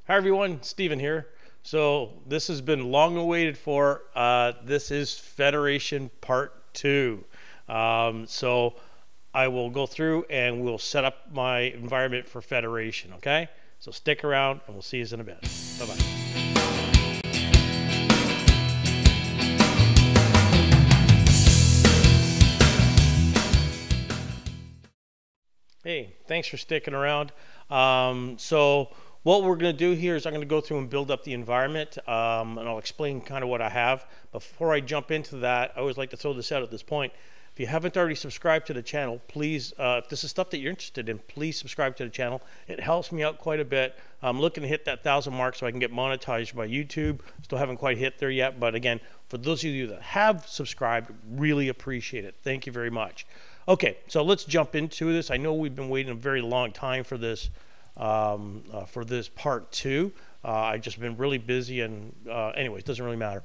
Hi everyone, Steven here. So this has been long awaited for. This is Federation Part 2. So I will go through and we'll set up my environment for Federation, okay? So stick around and we'll see you in a bit. Bye-bye. Hey, thanks for sticking around. So what we're going to do here is I'm going to go through and build up the environment, and I'll explain kind of what I have. Before I jump into that, I always like to throw this out at this point. If you haven't already subscribed to the channel, please, if this is stuff that you're interested in, please subscribe to the channel. It helps me out quite a bit. I'm looking to hit that 1,000 mark so I can get monetized by YouTube. Still haven't quite hit there yet, but again, for those of you that have subscribed, really appreciate it. Thank you very much. Okay, so let's jump into this. I know we've been waiting a very long time for this part 2. I've just been really busy, and anyways, doesn't really matter.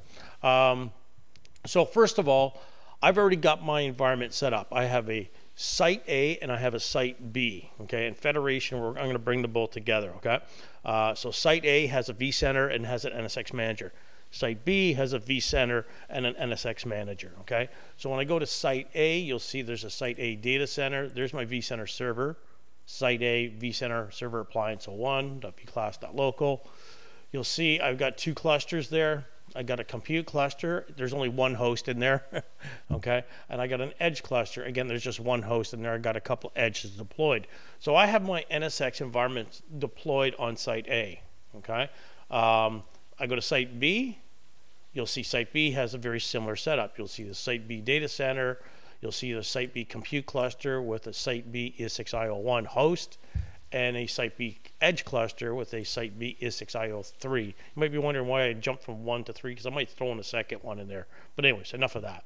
So first of all, I've already got my environment set up. I have a Site A and I have a Site B. Okay, in Federation, I'm going to bring them both together. Okay, so Site A has a vCenter and has an NSX manager. Site B has a vCenter and an NSX manager. Okay, so when I go to Site A, you'll see there's a Site A data center. There's my vCenter server. Site A vCenter server appliance 01.vclass.local. You'll see I've got 2 clusters there. I got a compute cluster. There's only 1 host in there. Okay, and I got an edge cluster. Again, there's just 1 host in there. I got a couple edges deployed. So I have my NSX environment deployed on Site A. Okay, I go to Site B. You'll see Site B has a very similar setup. You'll see the Site B data center. You'll see the Site B compute cluster with a Site B IS6IO1 host and a Site B edge cluster with a Site B IS6IO3. You might be wondering why I jumped from 1 to 3 because I might throw in a second one in there. But anyways, enough of that.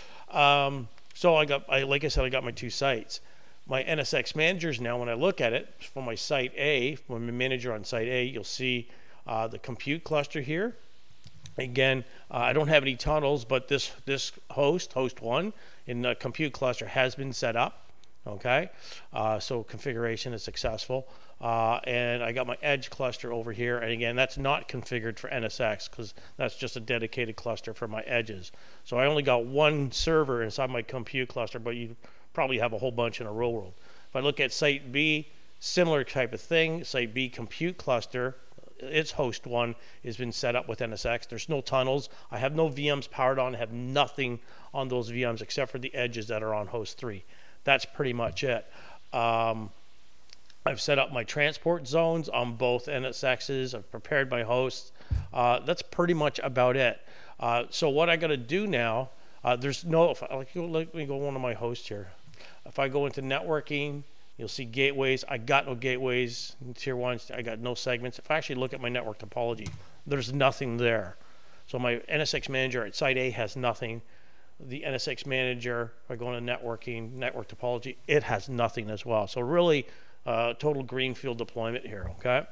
So like I said, I got my 2 sites. My NSX managers now, when I look at it, from my Site A, from my manager on Site A, you'll see the compute cluster here. Again, I don't have any tunnels, but this host 1 in the compute cluster has been set up. Okay, so configuration is successful, and I got my edge cluster over here, and again, that's not configured for NSX because that's just a dedicated cluster for my edges. So I only got 1 server inside my compute cluster, but you probably have a whole bunch in a real world. If I look at Site B, similar type of thing. Site B compute cluster, its host 1 has been set up with NSX. There's no tunnels. I have no VMs powered on. I have nothing on those VMs except for the edges that are on host 3. That's pretty much it. I've set up my transport zones on both NSXs. I've prepared my hosts. That's pretty much about it. So what I got to do now, there's no, let me go one of my hosts here. If I go into networking, you'll see gateways. I got no gateways in tier 1. I got no segments. If I actually look at my network topology, there's nothing there. So my NSX manager at Site A has nothing. The NSX manager, if I go into networking, network topology, it has nothing as well. So really, total greenfield deployment here. Okay.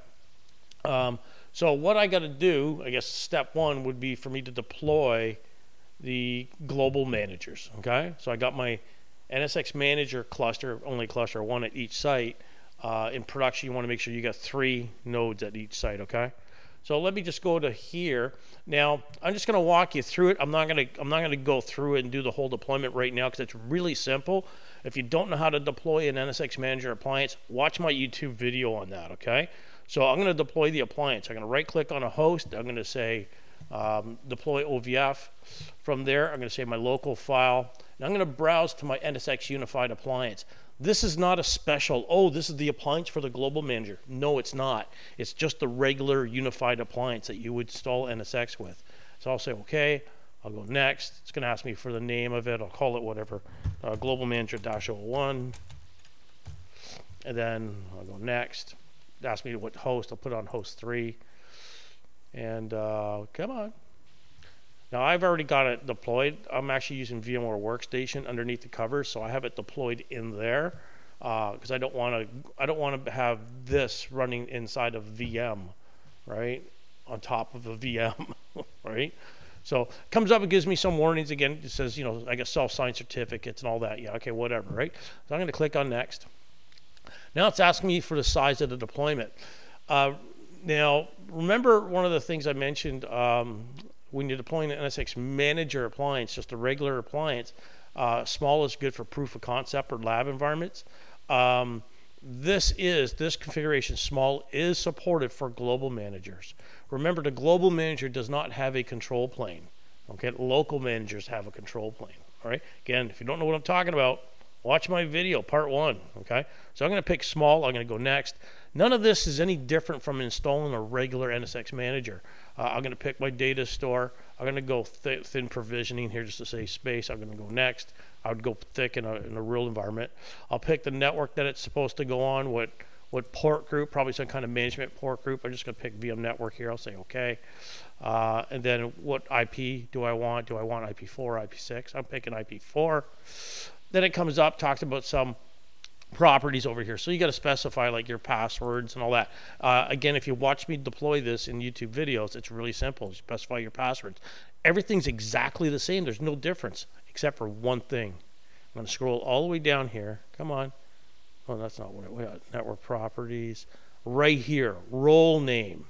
So what I got to do, I guess step 1 would be for me to deploy the global managers. Okay. So I got my NSX manager cluster, only cluster 1 at each site. In production, you want to make sure you got 3 nodes at each site. Okay. So let me just go to here. Now I'm just going to walk you through it. I'm not going to go through it and do the whole deployment right now because it's really simple. If you don't know how to deploy an NSX manager appliance, watch my YouTube video on that. Okay. So I'm going to deploy the appliance. I'm going to right click on a host. I'm going to say deploy OVF. From there, I'm going to say my local file. And I'm going to browse to my NSX unified appliance. This is not a special, oh, this is the appliance for the global manager. No, it's not. It's just the regular unified appliance that you would install NSX with. So I'll say, okay, I'll go next. It's going to ask me for the name of it. I'll call it whatever, global manager -01. And then I'll go next. It asks me what host. I'll put on host 3. And come on. Now I've already got it deployed. I'm actually using VMware Workstation underneath the covers, so I have it deployed in there because I don't want to have this running inside of VM, right, on top of a VM, right? So it comes up and gives me some warnings again. It says, you know, I got self-signed certificates and all that. Yeah, okay, whatever, right? So I'm going to click on next. Now it's asking me for the size of the deployment. Now, remember one of the things I mentioned when you're deploying an NSX Manager appliance, just a regular appliance, small is good for proof of concept or lab environments. This configuration, small, is supported for global managers. Remember, the global manager does not have a control plane. Okay, local managers have a control plane. All right, again, if you don't know what I'm talking about, watch my video, part 1. Okay, so I'm going to pick small. I'm going to go next. None of this is any different from installing a regular NSX manager. I'm going to pick my data store. I'm going to go thin provisioning here just to save space. I'm going to go next. I would go thick in a real environment. I'll pick the network that it's supposed to go on, what port group, probably some kind of management port group. I'm just going to pick VM network here. I'll say OK. And then what IP do I want? Do I want IP4 or IP6? I'm picking IP4. Then it comes up, talks about some properties over here. So you got to specify like your passwords and all that. Again, if you watch me deploy this in YouTube videos, it's really simple. You specify your passwords. Everything's exactly the same. There's no difference except for one thing. I'm going to scroll all the way down here. Come on. Oh, that's not what it was. Network properties. Right here, role name.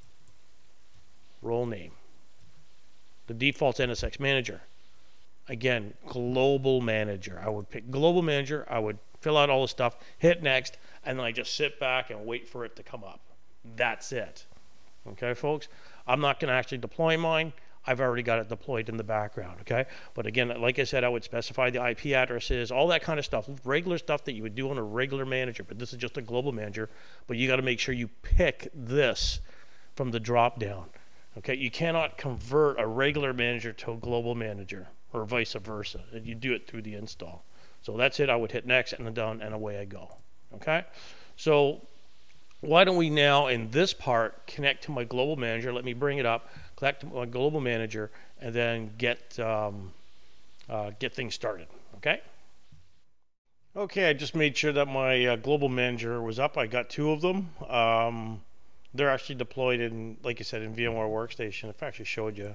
Role name. The default's NSX Manager. Again, global manager. I would pick global manager. I would fill out all the stuff, hit next, and then I just sit back and wait for it to come up. That's it. Okay, folks? I'm not going to actually deploy mine. I've already got it deployed in the background, okay? But again, like I said, I would specify the IP addresses, all that kind of stuff, regular stuff that you would do on a regular manager, but this is just a global manager. But you got to make sure you pick this from the drop down, okay? You cannot convert a regular manager to a global manager or vice versa. You do it through the install. So that's it. I would hit next and then done, and away I go, okay? So why don't we now, in this part, connect to my global manager. Let me bring it up, connect to my global manager, and then get things started, okay? Okay, I just made sure that my global manager was up. I got 2 of them. They're actually deployed in, like I said, in VMware Workstation. If I actually showed you.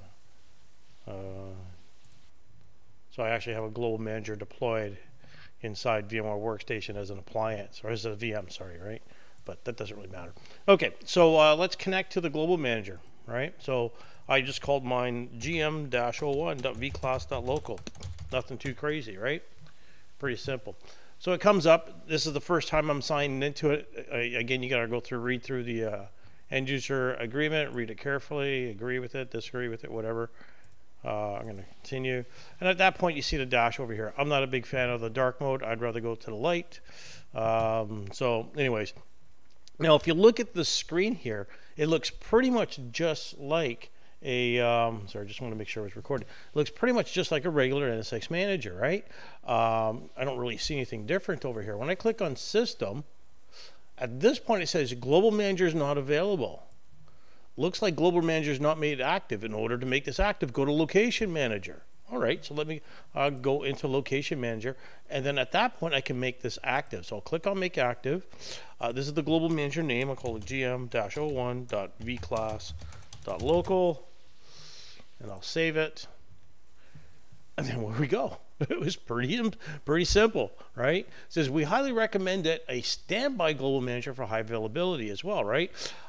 So I actually have a global manager deployed inside VMware Workstation as an appliance, or as a VM, sorry, right? But that doesn't really matter. Okay, so let's connect to the global manager, right? So I just called mine gm-01.vclass.local. Nothing too crazy, right? Pretty simple. So it comes up. This is the first time I'm signing into it. Again, you got to go through, read through the end user agreement, read it carefully, agree with it, disagree with it, whatever. I'm going to continue. And at that point, you see the dash over here. I'm not a big fan of the dark mode. I'd rather go to the light. So anyways, now if you look at the screen here, it looks pretty much just like a, sorry, I just want to make sure it was recording. It looks pretty much just like a regular NSX Manager, right? I don't really see anything different over here. When I click on System, at this point it says Global Manager is not available. Looks like Global Manager is not made active. In order to make this active, go to Location Manager. All right, so let me go into Location Manager, and then at that point I can make this active. So I'll click on Make Active. This is the Global Manager name. I'll call it gm-01.vclass.local, and I'll save it. And then where we go. It was pretty simple, right? It says we highly recommend it a standby Global Manager for high availability as well, right?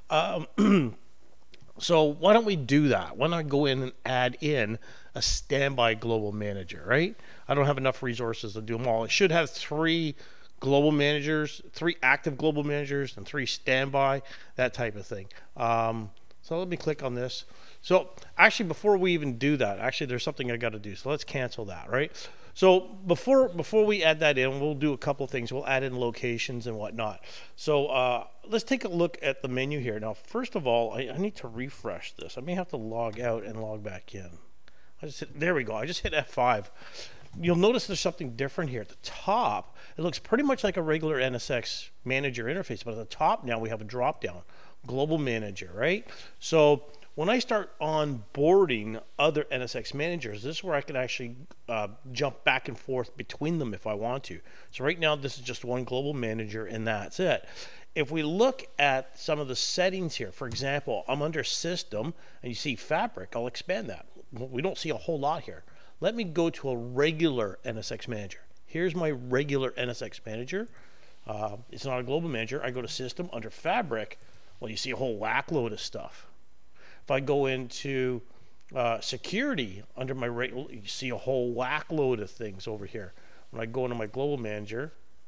So why don't we do that? Why not go in and add in a standby global manager, right? I don't have enough resources to do them all. It should have 3 global managers, 3 active global managers, and 3 standby, that type of thing. So let me click on this. So actually, before we even do that, actually there's something I got to do. So let's cancel that, right? So before we add that in, we'll do a couple things. We'll add in locations and whatnot. So let's take a look at the menu here. Now, first of all, I need to refresh this. I may have to log out and log back in. There we go. I just hit F5. You'll notice there's something different here. At the top, it looks pretty much like a regular NSX Manager interface, but at the top now we have a drop-down, Global Manager, right? So when I start onboarding other NSX managers, this is where I can actually jump back and forth between them if I want to. So right now, this is just one global manager, and that's it. If we look at some of the settings here, for example, I'm under System, and you see Fabric. I'll expand that. We don't see a whole lot here. Let me go to a regular NSX manager. Here's my regular NSX manager. It's not a global manager. I go to System under Fabric. Well, you see a whole whack load of stuff. If I go into security under my you see a whole whack load of things over here. When I go into my global manager,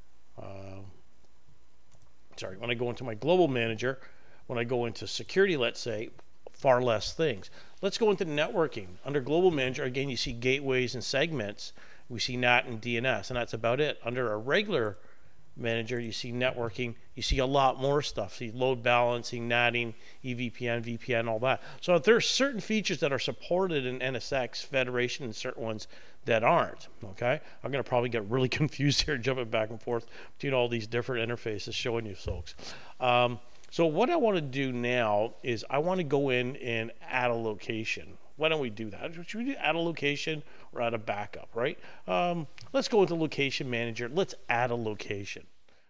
when I go into my global manager, when I go into security, let's say, far less things. Let's go into networking. Under global manager, again, you see gateways and segments. We see NAT and DNS, and that's about it. Under a regular manager, you see networking. You see a lot more stuff. See load balancing, NATing, EVPN, VPN, all that. So there are certain features that are supported in NSX Federation and certain ones that aren't. Okay, I'm going to probably get really confused here, jumping back and forth between all these different interfaces, showing you folks. So what I want to do now is I want to go in and add a location. Why don't we do that? Should we do add a location or add a backup, right? Let's go into location manager. Let's add a location.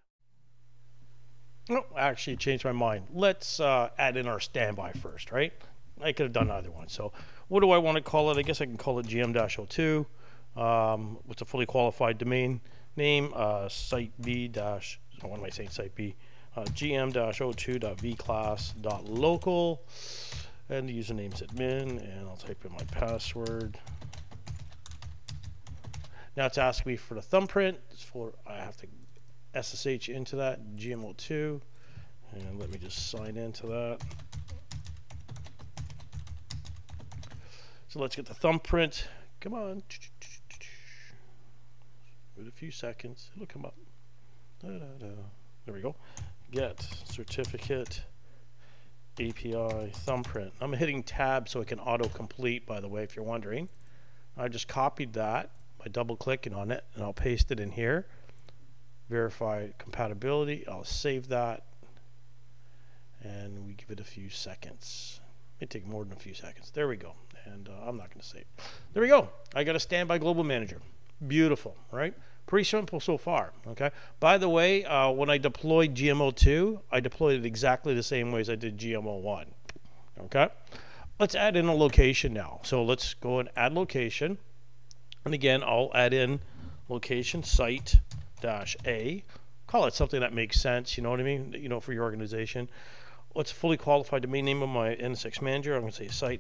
Oh, I actually changed my mind. Let's add in our standby first, right? I could have done either one. So what do I want to call it? I guess I can call it GM-02. With a fully qualified domain name, site B dash, what am I saying, site B? gm-02.vclass.local, and the username's admin, and I'll type in my password. Now it's asking me for the thumbprint. I have to SSH into that GM02, and let me just sign into that. So let's get the thumbprint. Come on. Wait a few seconds. It'll come up. There we go. Get certificate API thumbprint. I'm hitting tab so it can auto-complete, by the way, if you're wondering. I just copied that by double-clicking on it, and I'll paste it in here. Verify compatibility. I'll save that, and we give it a few seconds. It may take more than a few seconds. There we go. And I'm not going to save. There we go. I got a standby global manager. Beautiful, right? Pretty simple so far. Okay. By the way, when I deployed GM02, I deployed it exactly the same way as I did GM01. Okay. Let's add in a location now. So let's go and add location. And again, I'll add in location site-A. Call it something that makes sense. You know what I mean? You know, for your organization. What's fully qualified domain name of my NSX manager? I'm going to say site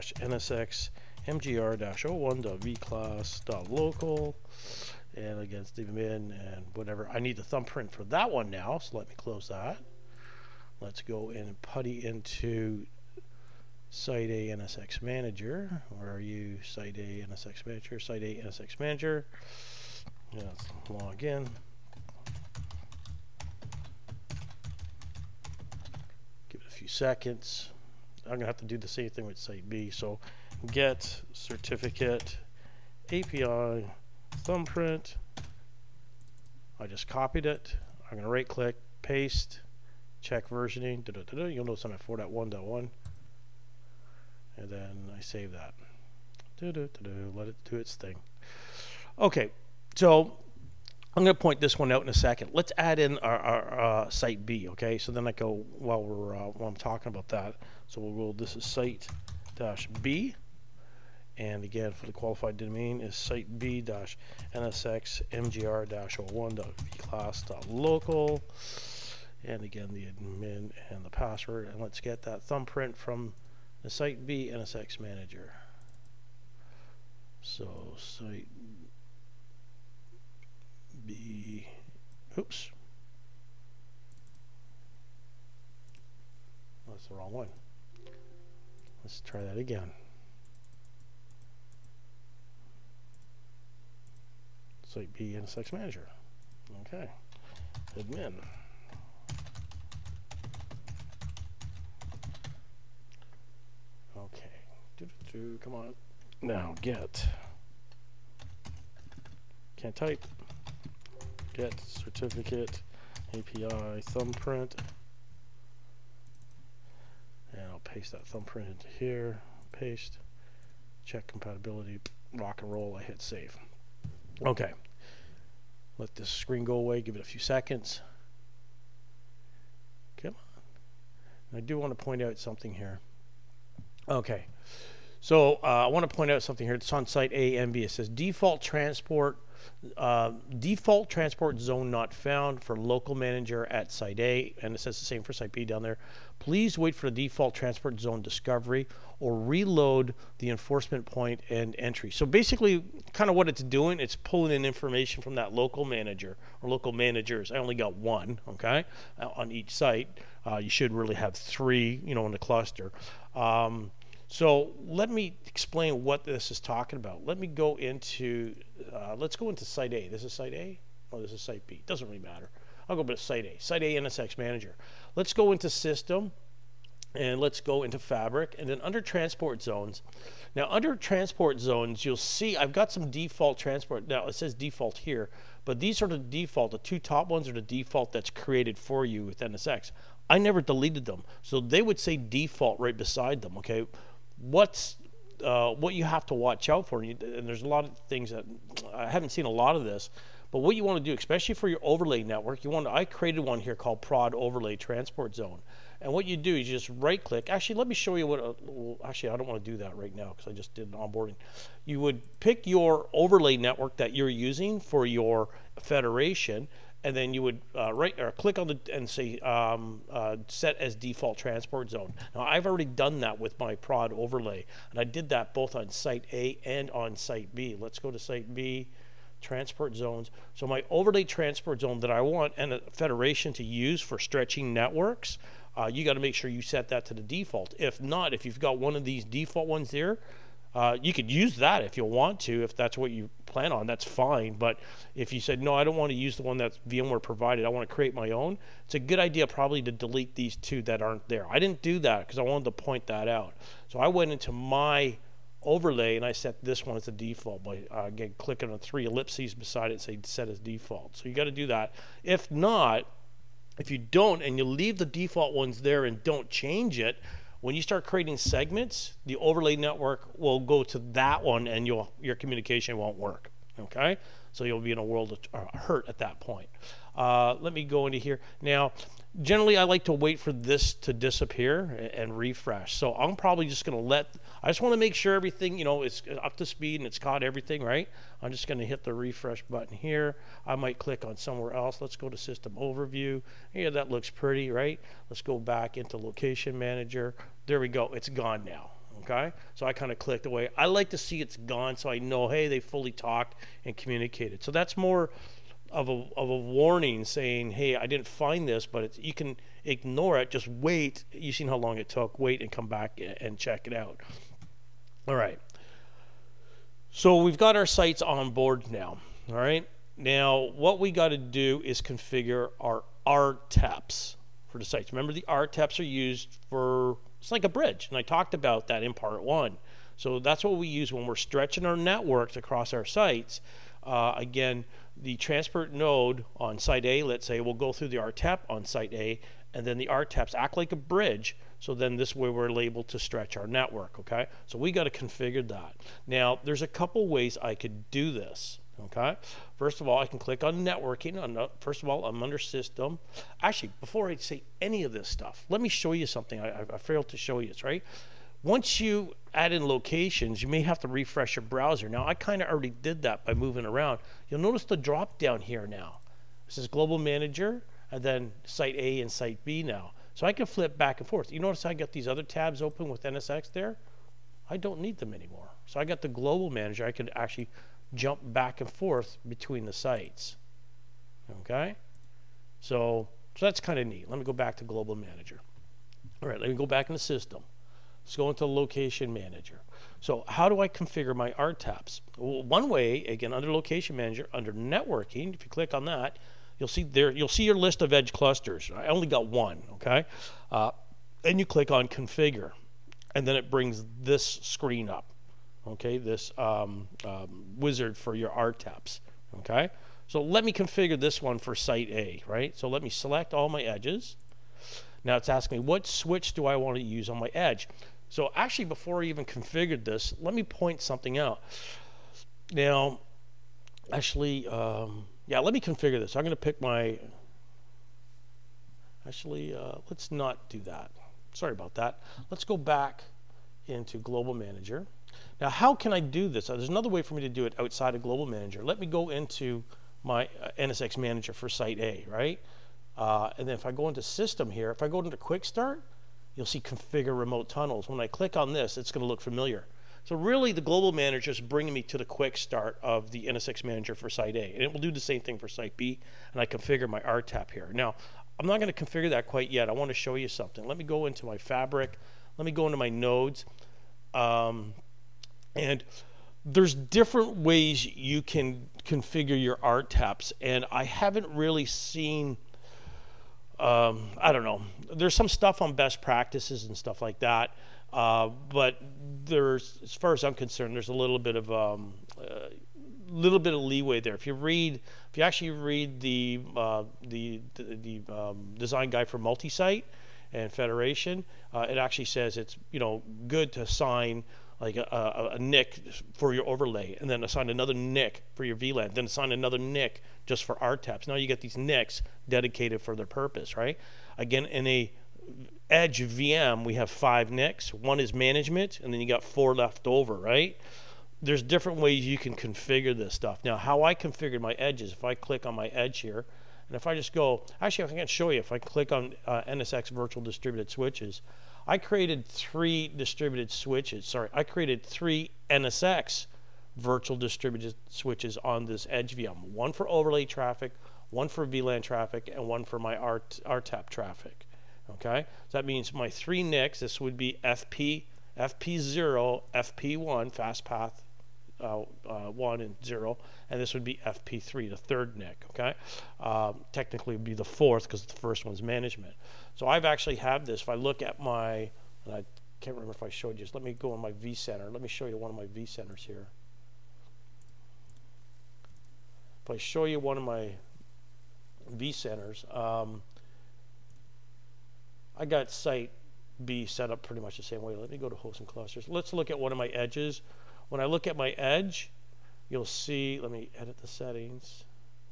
A-NSX-MGR-01.vclass.local. And again, Stephen Min and whatever. I need the thumbprint for that one now, so let me close that. Let's go in and putty into Site A NSX Manager. Where are you? Site A NSX Manager. Site A NSX Manager. Yeah, let's log in. Give it a few seconds. I'm going to have to do the same thing with Site B. So get certificate API thumbprint. I just copied it. I'm going to right click, paste, check versioning. You'll notice I'm at 4.1.1. And then I save that. Let it do its thing. Okay, so I'm going to point this one out in a second. Let's add in our site B, okay? So then I go while I'm talking about that. So we'll go, this is site-B. And again, for the qualified domain is site B-NSX-MGR-01.vclass.local. And again, the admin and the password. And let's get that thumbprint from the site B NSX manager. So site B, oops. That's the wrong one. Let's try that again. Site B NSX manager. Okay. Admin. Okay. Come on. Now get. Can't type. Get certificate API thumbprint. And I'll paste that thumbprint into here. Paste. Check compatibility. Rock and roll. I hit save. Okay. Let this screen go away. Give it a few seconds. Come on. And I do want to point out something here. Okay. So I want to point out something here. It's on site A and B. It says default transport zone not found for local manager at site A, and it says the same for site B down there. Please wait for the default transport zone discovery or reload the enforcement point and entry. So basically, kind of what it's doing, it's pulling in information from that local manager or local managers. I only got one, okay, on each site. You should really have 3, you know, in the cluster. So let me explain what this is talking about. Let me go into, let's go into site A. This is site A? Oh, this is site B. Doesn't really matter. I'll go to site A. Site A NSX Manager. Let's go into System, and let's go into Fabric, and then under Transport Zones. Now, under Transport Zones, you'll see I've got some default transport. Now, it says default here, but these are the default. The 2 top ones are the default that's created for you with NSX. I never deleted them, so they would say default right beside them, okay? What you have to watch out for, and there's a lot of things that I haven't seen a lot of this, but what you want to do, especially for your overlay network, I created one here called Prod Overlay Transport Zone, and what you do is you just right click. Actually, let me show you what, actually I don't want to do that right now because I just did an onboarding. You would pick your overlay network that you're using for your federation, and then you would click on the and say set as default transport zone. Now I've already done that with my prod overlay, and I did that both on site A and on site B. Let's go to site B, transport zones. So my overlay transport zone that I want and a federation to use for stretching networks, you got to make sure you set that to the default. If not, if you've got one of these default ones there, you could use that if you want to, if that's what you plan on, that's fine. But if you said, no, I don't want to use the one that's VMware provided, I want to create my own, it's a good idea probably to delete these 2 that aren't there. I didn't do that because I wanted to point that out. So I went into my overlay and I set this one as the default by, again, clicking on 3 ellipses beside it, say set as default. So you got to do that. If not, if you don't and you leave the default ones there and don't change it, when you start creating segments, the overlay network will go to that one and your communication won't work, okay? So you'll be in a world of hurt at that point. Let me go into here. Now, generally I like to wait for this to disappear and refresh. So I'm probably just gonna I just wanna make sure everything, you know, is up to speed and it's caught everything, right? I'm just gonna hit the refresh button here. I might click on somewhere else. Let's go to System Overview. Yeah, that looks pretty, right? Let's go back into Location Manager. There we go, it's gone now, okay? So I kind of clicked away. I like to see it's gone so I know, hey, they fully talked and communicated. So that's more of a warning saying, hey, I didn't find this, but you can ignore it, just wait. You've seen how long it took, wait and come back and check it out. All right, so we've got our sites on board now, all right? Now, what we got to do is configure our RTEPs for the sites. Remember, the RTEPs are used for, it's like a bridge, and I talked about that in part 1. So that's what we use when we're stretching our networks across our sites. Again, the transport node on site A, let's say, will go through the RTEP on site A, and then the RTEPs act like a bridge, so then this way we're able to stretch our network, okay? So we got to configure that. Now, there's a couple ways I could do this, okay? First of all, I can click on networking. First of all, I'm under System. Actually, before I say any of this stuff, let me show you something I failed to show you, right? Once you add in locations, you may have to refresh your browser. Now, I kind of already did that by moving around. You'll notice the drop down here now. This is Global Manager, and then Site A and Site B now. So I can flip back and forth. You notice I got these other tabs open with NSX there? I don't need them anymore. So I got the Global Manager. I could actually jump back and forth between the sites. Okay? So that's kind of neat. Let me go back to Global Manager. All right, let me go back in the System. Let's go into Location Manager. So how do I configure my RTEPs? Well, one way, again, under Location Manager, under Networking, if you click on that, you'll see your list of edge clusters. I only got one, okay? And you click on Configure, and then it brings this screen up, okay? This wizard for your RTEPs, okay? So let me configure this one for Site A, right? So let me select all my edges. Now it's asking me, what switch do I want to use on my edge? So actually, before I even configured this, let me point something out. Now, actually, yeah, let me configure this. I'm going to pick my, actually, let's not do that. Sorry about that. Let's go back into Global Manager. Now, how can I do this? There's another way for me to do it outside of Global Manager. Let me go into my NSX Manager for Site A, right? And then if I go into System here, if I go into Quick Start, you'll see Configure Remote Tunnels. When I click on this, it's going to look familiar. So really, the Global Manager is bringing me to the Quick Start of the NSX Manager for Site A. And it will do the same thing for Site B, and I configure my RTEP here. Now, I'm not going to configure that quite yet. I want to show you something. Let me go into my Fabric. Let me go into my nodes. And there's different ways you can configure your RTEPs, and I haven't really seen, I don't know, there's some stuff on best practices and stuff like that, but there's, as far as I'm concerned, there's a little bit of leeway there. If you actually read the design guide for multi-site and Federation, it actually says it's, you know, good to assign like a NIC for your overlay, and then assign another NIC for your VLAN, then assign another NIC just for RTEPs. Now you get these NICs dedicated for their purpose, right? Again, in a Edge VM, we have 5 NICs. 1 is management, and then you got 4 left over, right? There's different ways you can configure this stuff. Now, how I configured my edges, if I click on my edge here, and if I just go, actually I can show you, if I click on NSX Virtual Distributed Switches, I created 3 distributed switches. Sorry, I created 3 NSX virtual distributed switches on this Edge VM. 1 for overlay traffic, 1 for VLAN traffic, and 1 for my RTEP traffic. Okay, so that means my 3 NICs. This would be FP0, FP1, fast path 1 and 0, and this would be FP3, the 3rd NIC. Okay, technically it would be the 4th because the first one's management. So I've actually had this. If I look at my, and I can't remember if I showed you this. Let me go on my vCenter. Let me show you one of my vCenters here. If I show you one of my vCenters, I got Site B set up pretty much the same way. Let me go to Hosts and Clusters. Let's look at one of my edges. When I look at my edge, you'll see, let me edit the settings.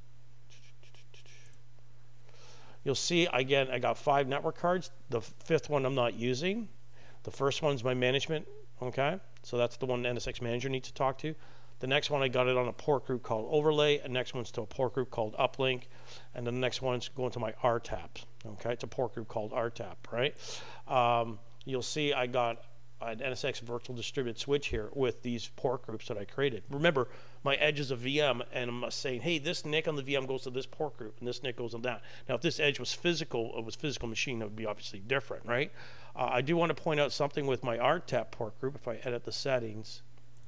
You'll see, again, I got 5 network cards. The 5th one I'm not using. The first one's my management, okay? So that's the one NSX Manager needs to talk to. The next one, I got it on a port group called Overlay. The next one's to a port group called Uplink. And then the next one's going to my RTEPs, okay? It's a port group called RTEP, right? You'll see I got an NSX virtual distributed switch here with these port groups that I created. Remember, my edge is a VM, and I'm saying, hey, this NIC on the VM goes to this port group, and this NIC goes on that. Now, if this edge was physical, it was physical machine, that would be obviously different, right? I do want to point out something with my RTEP port group. If I edit the settings,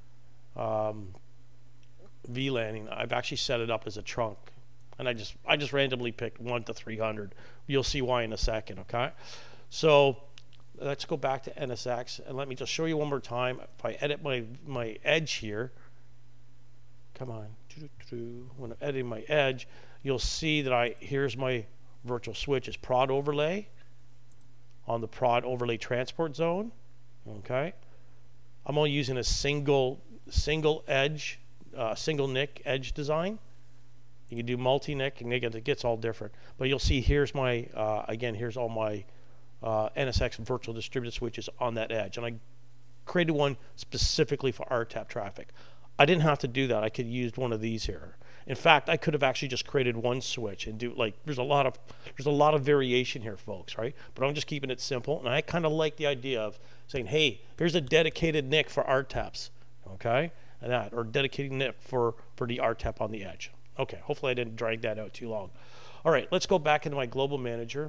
VLANing, I've actually set it up as a trunk, and I just randomly picked 1 to 300. You'll see why in a second, okay? So let's go back to NSX, and let me just show you one more time. If I edit my edge here, come on, when I'm editing my edge, you'll see that here's my virtual switch is prod overlay on the prod overlay transport zone. Okay, I'm only using a single edge, single NIC edge design. You can do multi-NIC, and it gets all different. But you'll see here's my again, here's all my NSX virtual distributed switches on that edge, and I created one specifically for RTEP traffic. I didn't have to do that. I could use one of these here. In fact, I could have actually just created one switch and do, like, there's a lot of variation here, folks, right? But I'm just keeping it simple, and I kind of like the idea of saying, hey, here's a dedicated NIC for RTEPs, okay, and that, or dedicated NIC for the RTEP on the edge. Okay, hopefully I didn't drag that out too long. All right, let's go back into my Global Manager.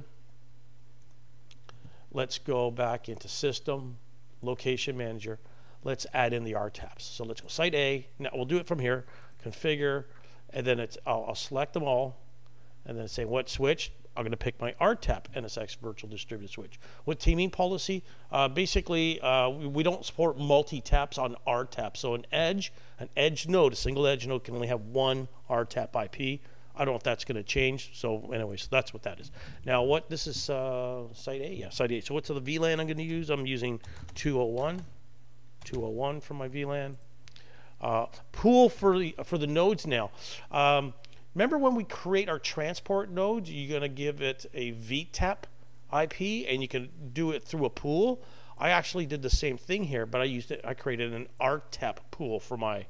Let's go back into System, Location Manager. Let's add in the RTEPs. So let's go Site A. Now we'll do it from here. Configure, and then I'll select them all, and then say what switch. I'm going to pick my RTEP NSX Virtual Distributed Switch. With teaming policy, basically we don't support multi-taps on RTEP. So an edge node, a single edge node, can only have one RTEP IP. I don't know if that's going to change. So anyway, so that's what that is. Now this is Site A? Yeah, Site A. So what's the VLAN I'm going to use? I'm using 201 for my VLAN. Pool for the nodes now. Remember when we create our transport nodes, you're going to give it a VTEP IP, and you can do it through a pool. I actually did the same thing here, but I created an RTEP pool for my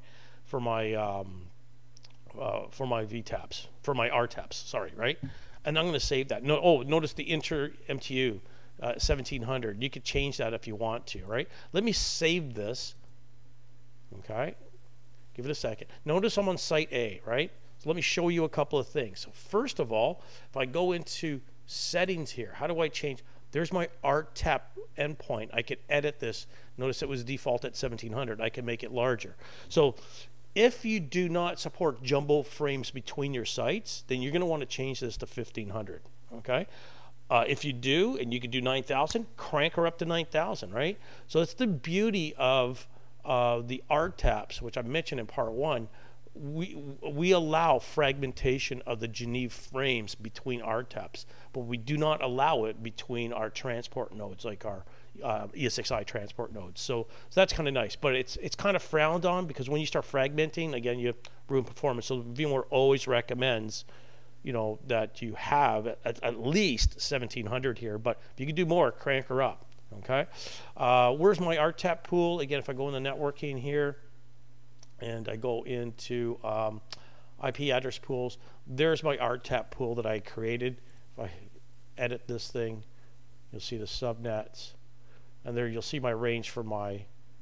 VTAPs, for my RTEPs, sorry, right? And I'm going to save that. No, notice the inter MTU 1700. You could change that if you want to, right? Let me save this. Okay, give it a second. Notice I'm on site A, right? So let me show you a couple of things. So first of all, if I go into settings here, how do I change? There's my RTEP endpoint. I can edit this. Notice it was default at 1700. I can make it larger. So if you do not support jumbo frames between your sites, then you're going to want to change this to 1500. Okay. If you do, and you can do 9,000, crank her up to 9,000, right? So that's the beauty of the RTEPs, which I mentioned in part 1. We allow fragmentation of the Geneve frames between RTEPs, but we do not allow it between our transport nodes, like our ESXi transport nodes. So that's kind of nice, but it's kind of frowned on, because when you start fragmenting, again, you ruin performance. So VMware always recommends, you know, that you have at least 1700 here, but if you can do more, crank her up. Okay. Where's my RTEP pool? Again, if I go in the networking here, and I go into IP address pools, there's my RTEP pool that I created. If I edit this thing, you'll see the subnets, and there you'll see my range for my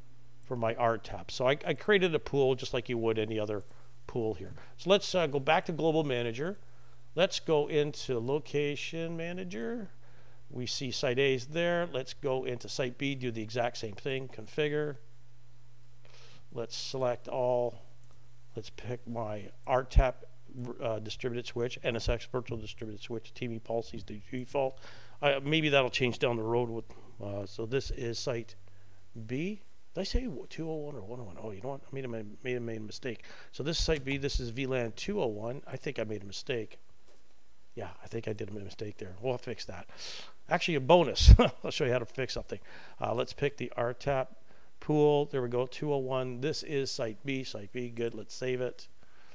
RTEP. So I created a pool just like you would any other pool here. So let's go back to Global Manager. Let's go into Location Manager. We see Site A is there. Let's go into Site B, do the exact same thing, configure. Let's select all. Let's pick my RTEP distributed switch, NSX virtual distributed switch, TV policies the default. Maybe that'll change down the road with. So this is Site B. Did I say 201 or 101? Oh, you know what? I made a mistake. So this is Site B. This is VLAN 201. I think I made a mistake. Yeah, I think I did a mistake there. We'll fix that. Actually, a bonus. I'll show you how to fix something. Let's pick the RTEP pool. There we go, 201. This is Site B. Site B, good. Let's save it.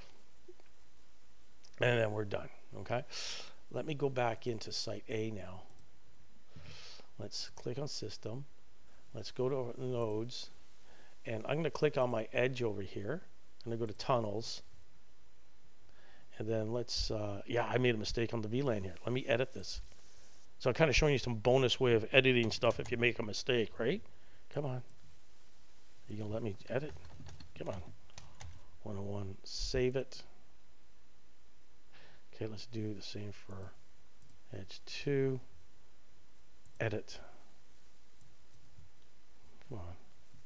And then we're done. Okay. Let me go back into Site A now. Let's click on System. Let's go to Nodes. And I'm going to click on my edge over here. I'm going to go to Tunnels. And then let's, yeah, I made a mistake on the VLAN here. Let me edit this. So I'm kind of showing you some bonus way of editing stuff if you make a mistake, right? Come on. You gonna let me edit? Come on. 101, save it. Okay, let's do the same for edge 2. Edit. Come on.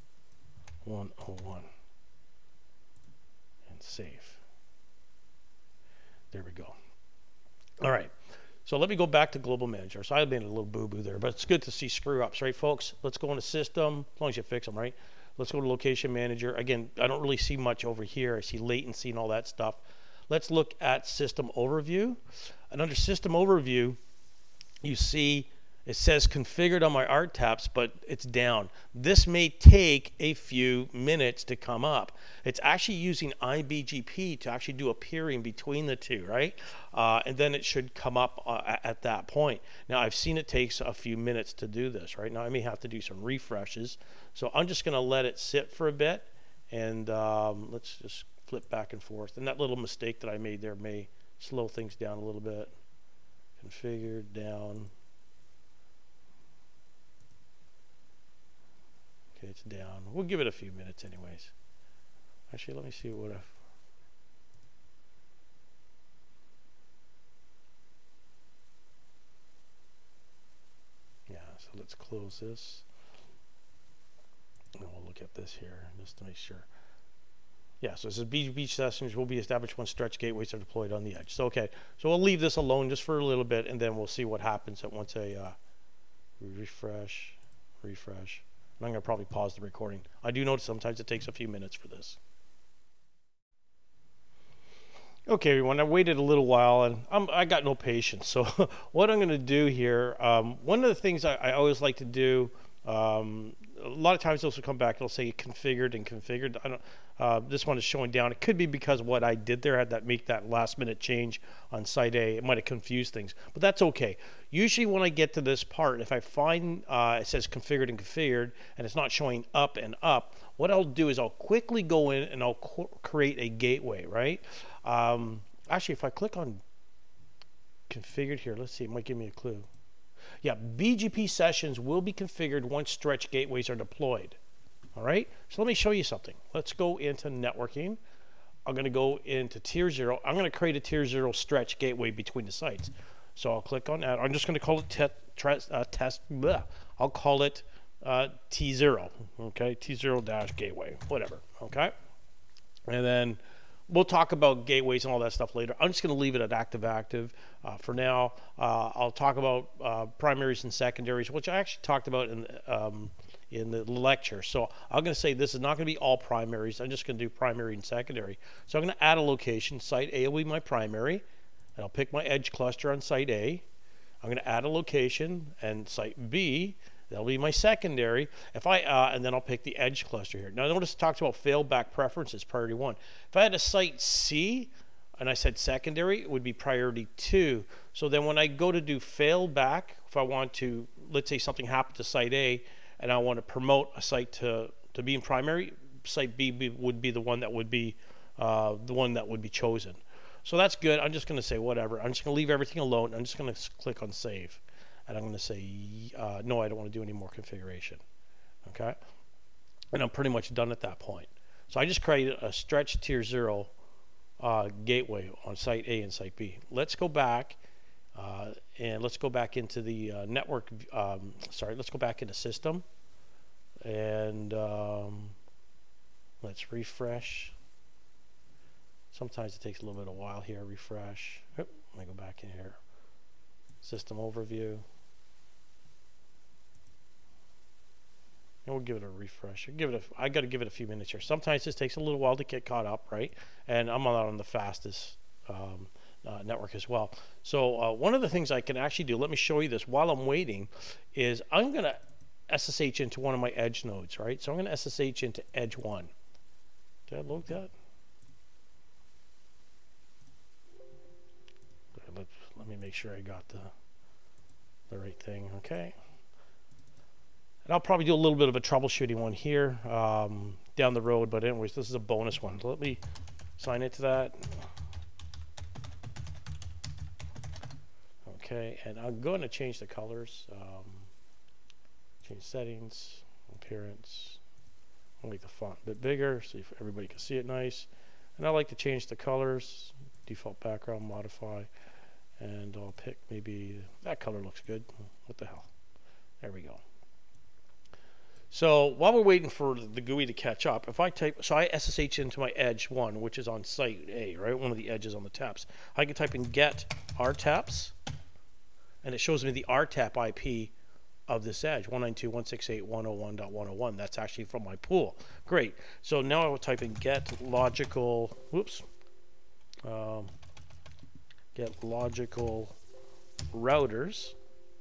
101. And save. There we go. All right. So let me go back to Global Manager. So I made a little boo-boo there, but it's good to see screw-ups, right, folks? Let's go into System, as long as you fix them, right? Let's go to Location Manager. Again, I don't really see much over here. I see latency and all that stuff. Let's look at System Overview. And under System Overview, you see it says configured on my RTEPs, but it's down. This may take a few minutes to come up. It's actually using IBGP to actually do a peering between the two, right? And then it should come up at that point. Now, I've seen it takes a few minutes to do this, right? Now, I may have to do some refreshes. So I'm just going to let it sit for a bit, and let's just flip back and forth. And that little mistake that I made there may slow things down a little bit. Configured down. Okay, it's down. We'll give it a few minutes anyways. Actually, let me see what I've... Yeah, so let's close this. And we'll look at this here just to make sure. Yeah, so it says beach sessions will be established when stretch gateways are deployed on the edge. So, okay, so we'll leave this alone just for a little bit, and then we'll see what happens at once I refresh. I'm going to probably pause the recording. I do notice sometimes it takes a few minutes for this. Okay, everyone, I waited a little while, and I got no patience. So what I'm going to do here, one of the things I always like to do, a lot of times those will come back. It'll say configured and configured. I don't. This one is showing down. It could be because what I did there had that make that last minute change on site A. It might have confused things, but that's okay. Usually when I get to this part, if I find it says configured and configured and it's not showing up and up, what I'll do is I'll quickly go in and I'll create a gateway, right? Actually, if I click on configured here, let's see, it might give me a clue. Yeah, BGP sessions will be configured once stretch gateways are deployed. All right, so let me show you something. Let's go into networking. I'm going to go into tier 0. I'm going to create a tier 0 stretch gateway between the sites. So I'll click on that. I'm just going to call it test. I'll call it T0. Okay, T0 gateway, whatever. Okay, and then we'll talk about gateways and all that stuff later. I'm just going to leave it at active. For now, I'll talk about primaries and secondaries, which I actually talked about in the lecture. So I'm going to say this is not going to be all primaries. I'm just going to do primary and secondary. So I'm going to add a location. Site A will be my primary, and I'll pick my edge cluster on site A. I'm going to add a location, and site B, that'll be my secondary. If I and then I'll pick the edge cluster here. Now notice it talks about failback preferences, priority 1. If I had a site C and I said secondary, it would be priority 2. So then when I go to do failback, if I want to, let's say something happened to site A and I want to promote a site to be in primary, site B would be the one that would be chosen. So that's good. I'm just going to say whatever. I'm just going to leave everything alone. I'm just going to click on save. And I'm going to say, no, I don't want to do any more configuration. Okay? And I'm pretty much done at that point. So I just created a stretch tier 0 gateway on site A and site B. Let's go back and let's go back into the network. Let's go back into system. And let's refresh. Sometimes it takes a little bit of a while here. Refresh. Let me go back in here. System overview. And we'll give it a refresh. I got to give it a few minutes here. Sometimes this takes a little while to get caught up, right? And I'm not on the fastest network as well. So one of the things I can actually do, let me show you this while I'm waiting, is I'm going to SSH into one of my edge nodes, right? So I'm going to SSH into edge 1. Did I load that? Let me make sure I got the right thing. Okay. And I'll probably do a little bit of a troubleshooting one here down the road, but anyways, this is a bonus one. So let me sign into that. Okay, and I'm going to change the colors. Change settings, appearance. I'll make the font a bit bigger so everybody can see it nice. And I like to change the colors, default background, modify. And I'll pick maybe that color looks good. What the hell? There we go. So while we're waiting for the GUI to catch up, if I type, so I SSH into my edge 1, which is on site A, right? One of the edges on the taps. I can type in get RTEPs, and it shows me the RTEP IP of this edge, 192.168.101.101. That's actually from my pool. Great. So now I will type in get logical, get logical routers,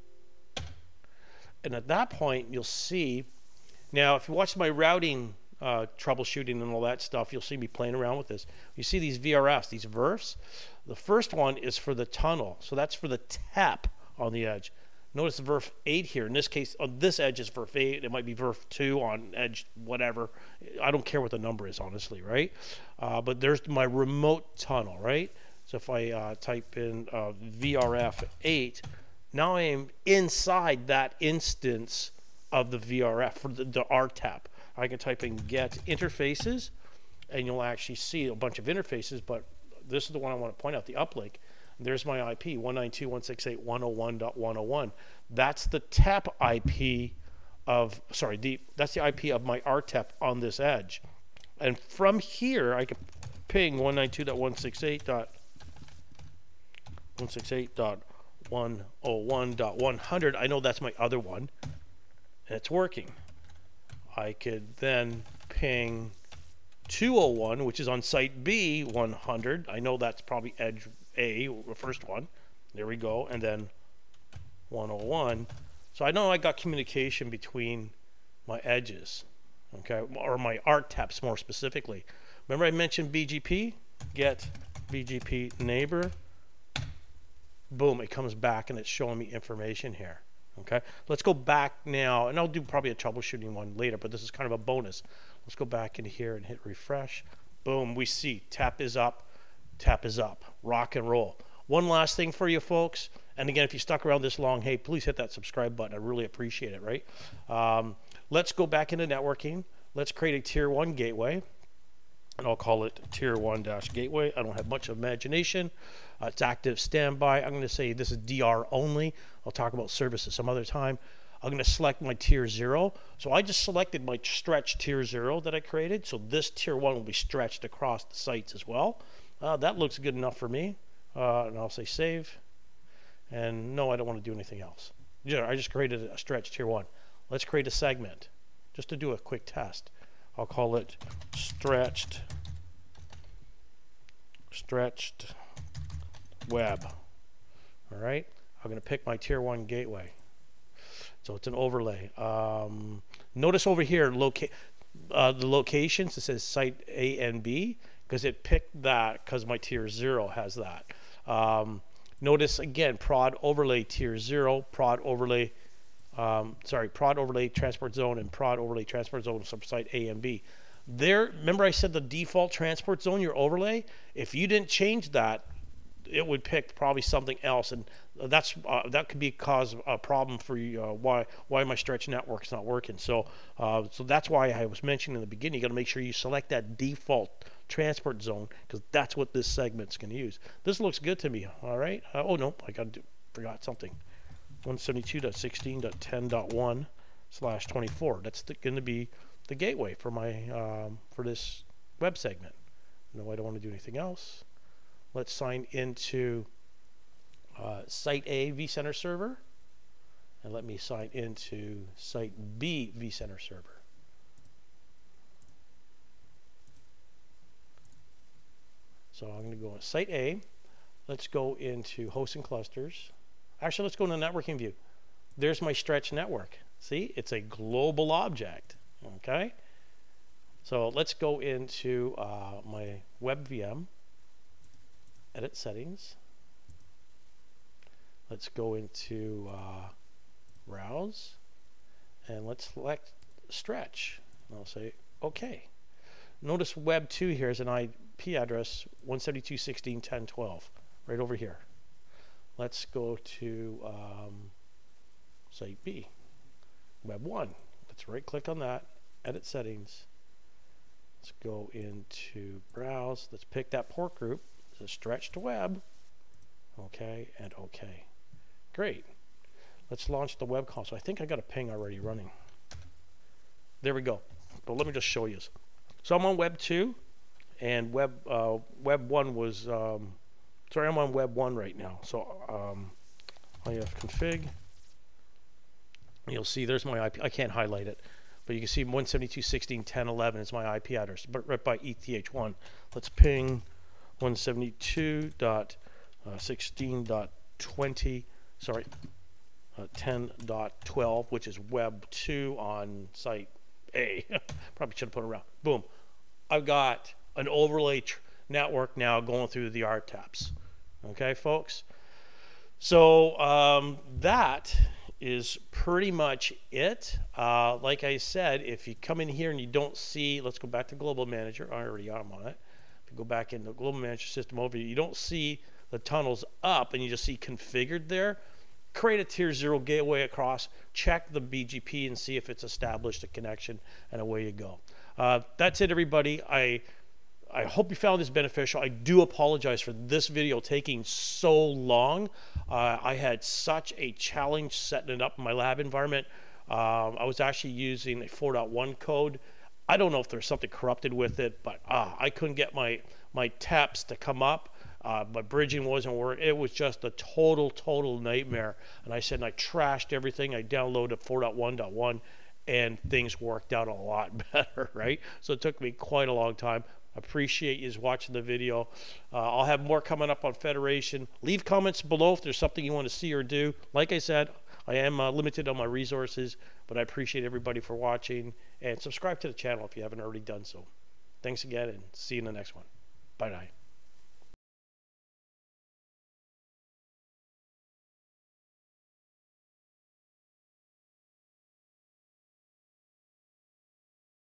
and at that point you'll see, now if you watch my routing troubleshooting and all that stuff, you'll see me playing around with this. You see these VRFs, these VRFs. The first one is for the tunnel, so that's for the tap on the edge. Notice the VRF 8 here. In this case, on this edge is VRF 8. It might be VRF 2 on edge whatever. I don't care what the number is, honestly, right? But there's my remote tunnel, right? So if I type in VRF 8, now I am inside that instance of the VRF for the RTEP. I can type in get interfaces, and you'll actually see a bunch of interfaces, but this is the one I want to point out, the uplink. There's my IP, 192.168.101.101. That's the TAP IP of, that's the IP of my RTEP on this edge. And from here, I can ping 192.168.101.100. I know that's my other one, and it's working. I could then ping 201, which is on site B, 100. I know that's probably edge A, the first one. There we go. And then 101. So I know I got communication between my edges, okay, or my RTEPs more specifically. Remember I mentioned BGP? Get BGP neighbor. Boom, it comes back and it's showing me information here. Okay, let's go back now, and I'll do probably a troubleshooting one later, but this is kind of a bonus. Let's go back in here and hit refresh. Boom, we see tap is up, rock and roll. One last thing for you folks, and again, if you stuck around this long, hey, please hit that subscribe button. I really appreciate it, right? Let's go back into networking. Let's create a tier 1 gateway, and I'll call it tier 1-gateway. I don't have much imagination. It's active standby. I'm going to say this is DR only. I'll talk about services some other time. I'm going to select my tier 0. So I just selected my stretch tier 0 that I created. So this tier 1 will be stretched across the sites as well. That looks good enough for me. And I'll say save. And no, I don't want to do anything else. Yeah, I just created a stretch tier 1. Let's create a segment just to do a quick test. I'll call it stretched web. All right. I'm going to pick my tier 1 gateway. So it's an overlay. Notice over here, the locations, it says site A and B, because it picked that because my tier 0 has that. Notice again, prod overlay tier 0, prod overlay transport zone, and prod overlay transport zone from site A and B. There, remember I said the default transport zone, your overlay, if you didn't change that, it would pick probably something else, and that could be cause a problem for you. Why my stretch network's not working. So that's why I was mentioning in the beginning, you got to make sure you select that default transport zone, because that's what this segment's going to use. This looks good to me. All right. Oh no, I forgot something. 172.16.10.1/24. That's going to be the gateway for my for this web segment. No, I don't want to do anything else. Let's sign into Site A vCenter server, and let me sign into Site B vCenter server. So I'm going to go on Site A. Let's go into hosts and clusters. Actually, let's go into networking view. There's my stretch network. See, it's a global object. Okay. So let's go into my web VM. Edit settings. Let's go into browse, and let's select stretch. And I'll say OK. Notice web 2 here is an IP address 172.16.10.12 right over here. Let's go to site B, web 1. Let's right click on that, edit settings. Let's go into browse. Let's pick that port group. It's a stretched web. Okay, and OK. Great. Let's launch the web console. I think I got a ping already running. There we go. But let me just show you. So I'm on web 2, and web 1 was sorry, I'm on web 1 right now. So I have config. You'll see there's my IP. I can't highlight it, but you can see 172.16.10.11 is my IP address, but right by ETH1. Let's ping 172.16.20, sorry, 10.12, which is web 2 on site A. Probably should have put it around. Boom. I've got an overlay network now going through the RTEPs. Okay, folks? So that is pretty much it. Like I said, if you come in here and you don't see, let's go back to Global Manager. I already am on it. If you go back into Global Manager System Overview, you don't see the tunnels up and you just see configured there. Create a tier 0 gateway across, check the BGP and see if it's established a connection, and away you go. That's it, everybody. I hope you found this beneficial. I do apologize for this video taking so long. I had such a challenge setting it up in my lab environment. I was actually using a 4.1 code. I don't know if there's something corrupted with it, but I couldn't get my taps to come up. My bridging wasn't working. It was just a total nightmare. And I said, and I trashed everything. I downloaded 4.1.1, and things worked out a lot better, right? So it took me quite a long time. Appreciate you watching the video. I'll have more coming up on Federation. Leave comments below if there's something you want to see or do. Like I said, I am limited on my resources, but I appreciate everybody for watching, and subscribe to the channel if you haven't already done so. Thanks again, and see you in the next one. Bye-bye.